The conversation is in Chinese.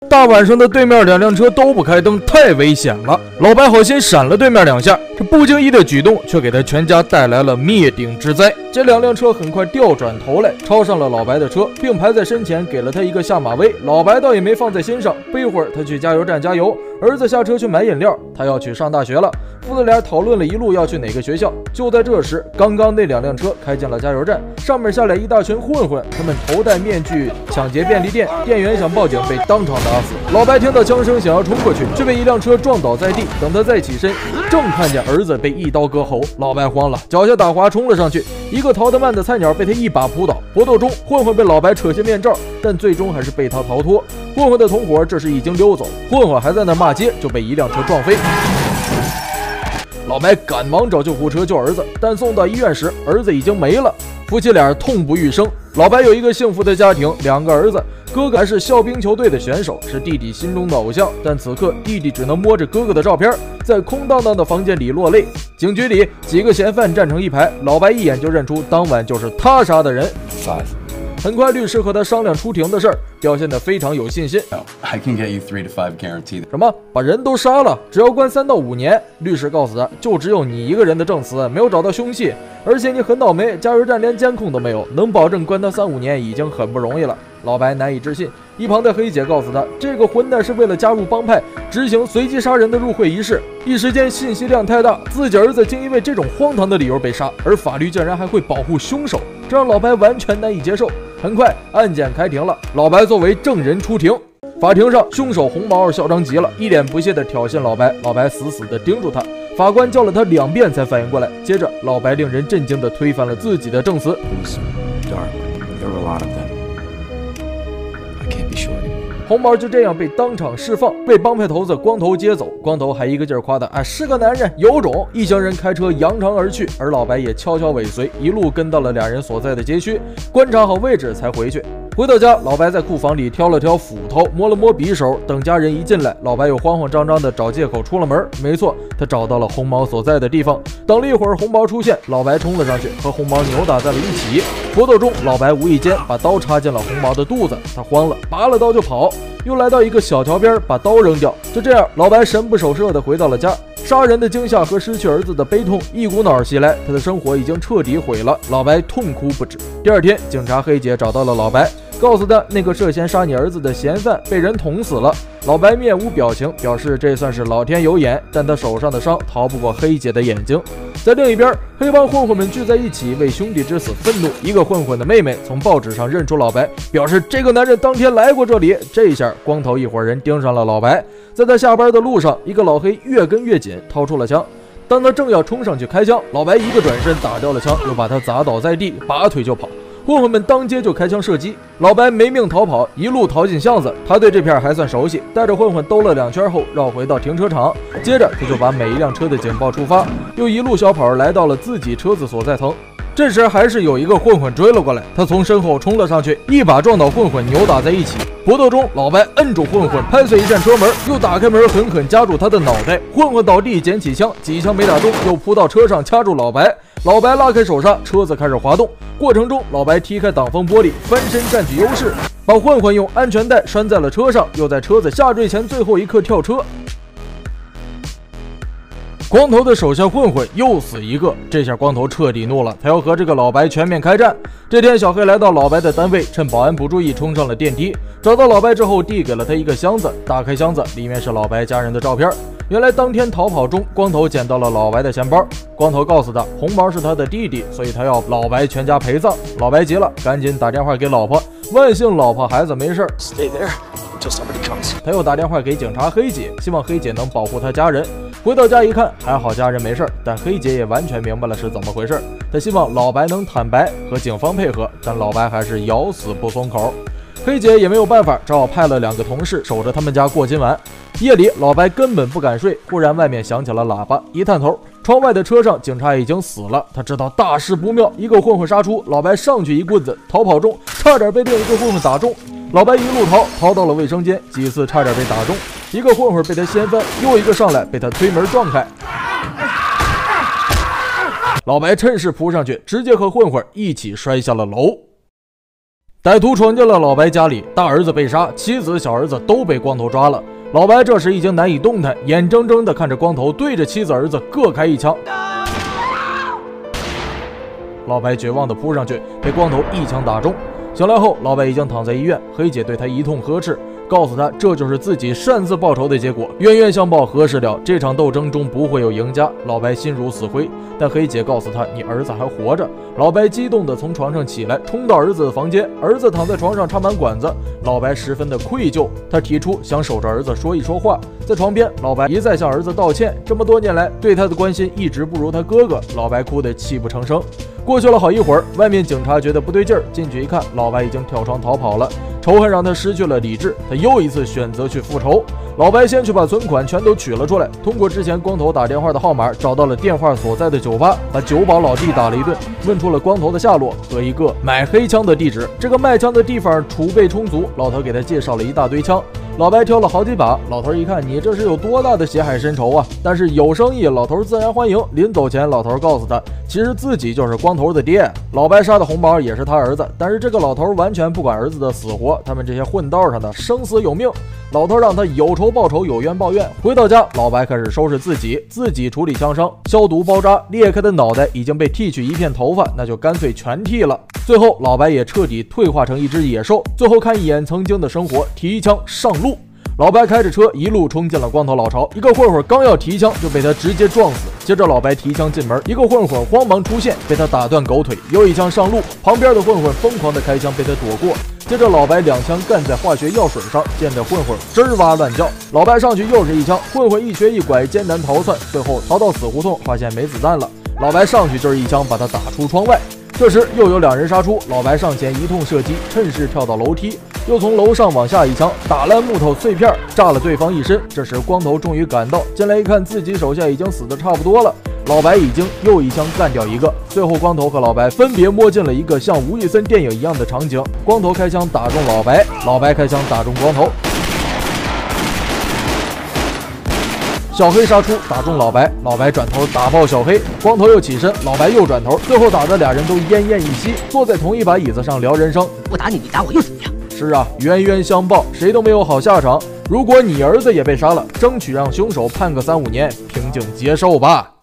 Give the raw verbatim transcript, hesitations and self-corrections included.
大晚上的，对面两辆车都不开灯，太危险了。老白好心闪了对面两下，这不经意的举动却给他全家带来了灭顶之灾。这两辆车很快调转头来，超上了老白的车，并排在身前，给了他一个下马威。老白倒也没放在心上。不一会儿，他去加油站加油，儿子下车去买饮料，他要去上大学了。父子俩讨论了一路要去哪个学校。就在这时，刚刚那两辆车开进了加油站，上面下来一大群混混，他们头戴面具抢劫便利店，店员想报警被当场打死。老白听到枪声想要冲过去，却被一辆车撞倒在地。等他再起身，正看见儿子被一刀割喉，老白慌了，脚下打滑冲了上去，一个逃得慢的菜鸟被他一把扑倒。搏斗中，混混被老白扯下面罩，但最终还是被他逃脱。混混的同伙这时已经溜走，混混还在那骂街，就被一辆车撞飞。老白赶忙找救护车救儿子，但送到医院时，儿子已经没了。夫妻俩痛不欲生。老白有一个幸福的家庭，两个儿子，哥哥还是校冰球队的选手，是弟弟心中的偶像。但此刻，弟弟只能摸着哥哥的照片，在空荡荡的房间里落泪。警局里，几个嫌犯站成一排，老白一眼就认出当晚就是他杀的人。Five. 很快，律师和他商量出庭的事儿，表现得非常有信心。 I can get you three to five guarantee. 什么？把人都杀了，只要关三到五年？律师告诉他，就只有你一个人的证词，没有找到凶器，而且你很倒霉，加油站连监控都没有，能保证关他三五年已经很不容易了。老白难以置信，一旁的黑姐告诉他，这个混蛋是为了加入帮派，执行随机杀人的入会仪式。一时间信息量太大，自己儿子竟因为这种荒唐的理由被杀，而法律竟然还会保护凶手，这让老白完全难以接受。很快，案件开庭了，老白作为证人出庭。法庭上，凶手红毛嚣张极了，一脸不屑地挑衅老白，老白死死地盯住他。法官叫了他两遍才反应过来，接着老白令人震惊地推翻了自己的证词。红毛就这样被当场释放，被帮派头子光头接走。光头还一个劲儿夸他啊是个男人有种。一行人开车扬长而去，而老白也悄悄尾随，一路跟到了两人所在的街区，观察好位置才回去。回到家，老白在库房里挑了挑斧头，摸了摸匕首。等家人一进来，老白又慌慌张张地找借口出了门。没错，他找到了红毛所在的地方。等了一会儿，红毛出现，老白冲了上去，和红毛扭打在了一起。搏斗中，老白无意间把刀插进了红毛的肚子，他慌了，拔了刀就跑。又来到一个小桥边，把刀扔掉。就这样，老白神不守舍地回到了家。杀人的惊吓和失去儿子的悲痛一股脑袭来，他的生活已经彻底毁了。老白痛哭不止。第二天，警察黑姐找到了老白，告诉他那个涉嫌杀你儿子的嫌犯被人捅死了。老白面无表情，表示这算是老天有眼，但他手上的伤逃不过黑姐的眼睛。在另一边，黑帮混混们聚在一起为兄弟之死愤怒。一个混混的妹妹从报纸上认出老白，表示这个男人当天来过这里。这下光头一伙人盯上了老白。在他下班的路上，一个老黑越跟越紧，掏出了枪。当他正要冲上去开枪，老白一个转身打掉了枪，又把他砸倒在地，拔腿就跑。混混们当街就开枪射击，老白没命逃跑，一路逃进巷子。他对这片还算熟悉，带着混混兜了两圈后绕回到停车场，接着他就把每一辆车的警报触发，又一路小跑来到了自己车子所在层。这时还是有一个混混追了过来，他从身后冲了上去，一把撞倒混混，扭打在一起。搏斗中，老白摁住混混，拍碎一扇车门，又打开门，狠狠夹住他的脑袋。混混倒地，捡起枪，几枪没打中，又扑到车上掐住老白。老白拉开手刹，车子开始滑动。过程中，老白踢开挡风玻璃，翻身占据优势，把混混用安全带拴在了车上，又在车子下坠前最后一刻跳车。光头的手下混混又死一个，这下光头彻底怒了，他要和这个老白全面开战。这天，小黑来到老白的单位，趁保安不注意冲上了电梯，找到老白之后递给了他一个箱子，打开箱子，里面是老白家人的照片。原来当天逃跑中，光头捡到了老白的钱包。光头告诉他，红毛是他的弟弟，所以他要老白全家陪葬。老白急了，赶紧打电话给老婆，万幸老婆孩子没事。Stay there until somebody comes。他又打电话给警察黑姐，希望黑姐能保护他家人。回到家一看，还好家人没事，但黑姐也完全明白了是怎么回事。她希望老白能坦白，和警方配合，但老白还是咬死不松口。黑姐也没有办法，只好派了两个同事守着他们家过今晚。夜里，老白根本不敢睡，忽然外面响起了喇叭，一探头，窗外的车上警察已经死了。他知道大事不妙，一个混混杀出，老白上去一棍子，逃跑中差点被另一个混混打中。老白一路逃，逃到了卫生间，几次差点被打中，一个混混被他掀翻，又一个上来被他推门撞开。老白趁势扑上去，直接和混混一起摔下了楼。 歹徒闯进了老白家里，大儿子被杀，妻子、小儿子都被光头抓了。老白这时已经难以动弹，眼睁睁地看着光头对着妻子、儿子各开一枪。老白绝望地扑上去，被光头一枪打中。醒来后，老白已经躺在医院，黑姐对他一通呵斥，告诉他这就是自己擅自报仇的结果，冤冤相报何时了？这场斗争中不会有赢家。老白心如死灰，但黑姐告诉他，你儿子还活着。老白激动地从床上起来，冲到儿子的房间，儿子躺在床上插满管子。老白十分的愧疚，他提出想守着儿子说一说话。在床边，老白一再向儿子道歉，这么多年来对他的关心一直不如他哥哥。老白哭得泣不成声。过去了好一会儿，外面警察觉得不对劲儿，进去一看，老白已经跳窗逃跑了。仇恨让他失去了理智，他又一次选择去复仇。老白先去把存款全都取了出来，通过之前光头打电话的号码，找到了电话所在的酒吧，把酒保老弟打了一顿，问出了光头的下落和一个买黑枪的地址。这个卖枪的地方储备充足，老头给他介绍了一大堆枪。老白挑了好几把，老头一看，你这是有多大的血海深仇啊！但是有生意，老头自然欢迎。临走前，老头告诉他，其实自己就是光头的爹，老白杀的红毛也是他儿子。但是这个老头完全不管儿子的死活，他们这些混道上的生死有命。老头让他有仇报仇，有冤报怨。回到家，老白开始收拾自己，自己处理枪伤，消毒包扎。裂开的脑袋已经被剃去一片头发，那就干脆全剃了。最后，老白也彻底退化成一只野兽。最后看一眼曾经的生活，提枪上路。老白开着车一路冲进了光头老巢，一个混混刚要提枪就被他直接撞死。接着老白提枪进门，一个混混慌忙出现，被他打断狗腿，又一枪上路，旁边的混混疯狂的开枪被他躲过。接着老白两枪干在化学药水上，溅得混混吱哇乱叫。老白上去又是一枪，混混一瘸一拐艰难逃窜，最后逃到死胡同，发现没子弹了。老白上去就是一枪把他打出窗外。这时又有两人杀出，老白上前一通射击，趁势跳到楼梯，又从楼上往下一枪打烂木头碎片，炸了对方一身。这时光头终于赶到，进来一看自己手下已经死得差不多了，老白已经又一枪干掉一个。最后光头和老白分别摸进了一个像吴宇森电影一样的场景，光头开枪打中老白，老白开枪打中光头。小黑杀出，打中老白，老白转头打爆小黑，光头又起身，老白又转头，最后打得俩人都奄奄一息，坐在同一把椅子上聊人生。 不打你，你打我又怎么样？ 是啊，冤冤相报，谁都没有好下场。如果你儿子也被杀了，争取让凶手判个三五年，平静接受吧。